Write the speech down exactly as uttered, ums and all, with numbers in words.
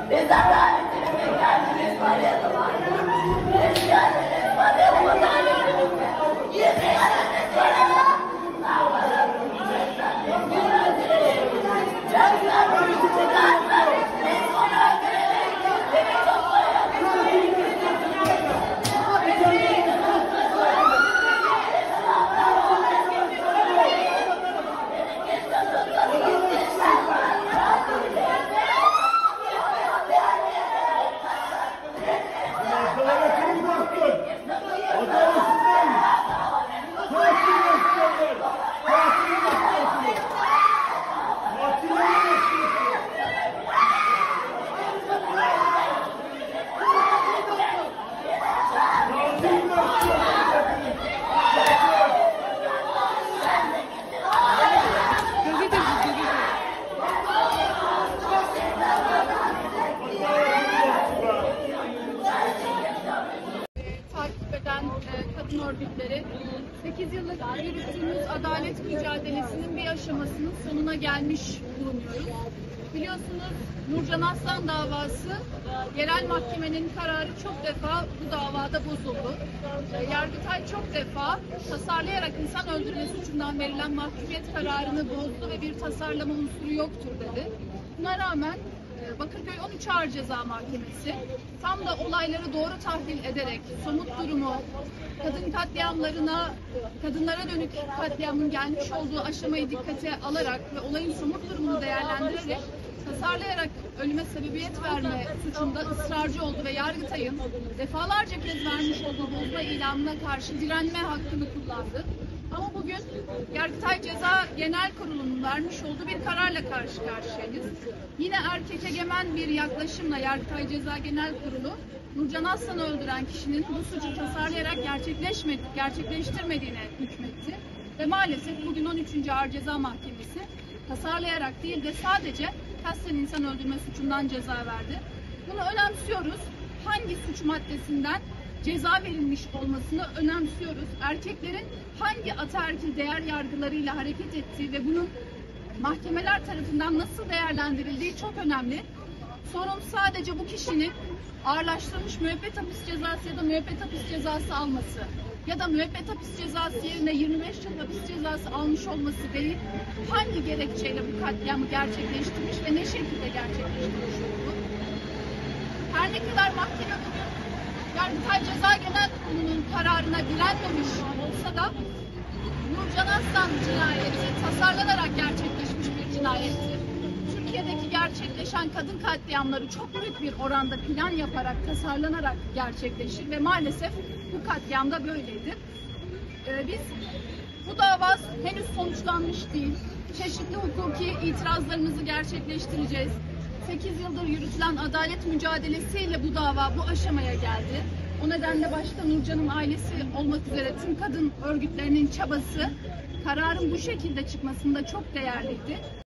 Biz adaletimize kendimiz arayalım artık. Biz kendimiz arayalım adaletimize. Yemin adalet arayalım. Ne yapalım? Biz öldürelim. Çocuklar bunu çıkartlar. Biz onu öldürelim. Beni toplayalım. Takip eden e, kadın örgütleri sekiz yıllık yürüttüğümüz adalet mücadelesinin bir aşamasının sonuna gelmiş bulunuyoruz. Biliyorsunuz Nurcan Aslan davası yerel mahkemenin kararı çok defa bu davada bozuldu. E, Yargıtay çok defa tasarlayarak insan öldürme suçundan verilen mahkumiyet kararını bozdu ve bir tasarlama unsuru yoktur dedi. Buna rağmen Bakırköy on üç Ağır Ceza Mahkemesi tam da olayları doğru tahlil ederek somut durumu, kadın katliamlarına, kadınlara dönük katliamın gelmiş olduğu aşamayı dikkate alarak ve olayın somut durumunu değerlendirerek tasarlayarak ölüme sebebiyet verme suçunda ısrarcı oldu ve Yargıtay'ın defalarca kez vermiş olduğu bozma ilamına karşı direnme hakkını kullandı. Ama bugün Yargıtay Ceza Genel Kurulu'nun vermiş olduğu bir kararla karşı karşıyayız. Yine erkek egemen bir yaklaşımla Yargıtay Ceza Genel Kurulu, Nurcan Aslan'ı öldüren kişinin bu suçu tasarlayarak gerçekleşmedi, gerçekleştirmediğine hükmetti. Ve maalesef bugün on üçüncü Ağır Ceza Mahkemesi tasarlayarak değil de sadece kasten insan öldürme suçundan ceza verdi. Bunu önemsiyoruz. Hangi suç maddesinden ceza verilmiş olmasını önemsiyoruz. Erkeklerin hangi ataerkil değer yargılarıyla hareket ettiği ve bunun mahkemeler tarafından nasıl değerlendirildiği çok önemli. Sorun sadece bu kişinin ağırlaştırılmış müebbet hapis cezası ya da müebbet hapis cezası alması ya da müebbet hapis cezası yerine yirmi beş yıl hapis cezası almış olması değil, hangi gerekçeyle bu katliamı gerçekleştirmiş ve ne şekilde gerçekleştirmiş oldu. Her ne kadar mahkeme bugün Yargıtay Ceza Genel Kurulu'nun kararına direnmemiş olsa da Nurcan Aslan cinayeti tasarlanarak gerçekleşmiş bir cinayetti. Türkiye'deki gerçekleşen kadın katliamları çok büyük bir oranda plan yaparak, tasarlanarak gerçekleşir ve maalesef bu katliamda böyleydi. Ee, biz bu dava henüz sonuçlanmış değil. Çeşitli hukuki itirazlarımızı gerçekleştireceğiz. sekiz yıldır yürütülen adalet mücadelesiyle bu dava bu aşamaya geldi. O nedenle başta Nurcan'ın ailesi olmak üzere tüm kadın örgütlerinin çabası kararın bu şekilde çıkmasında çok değerliydi.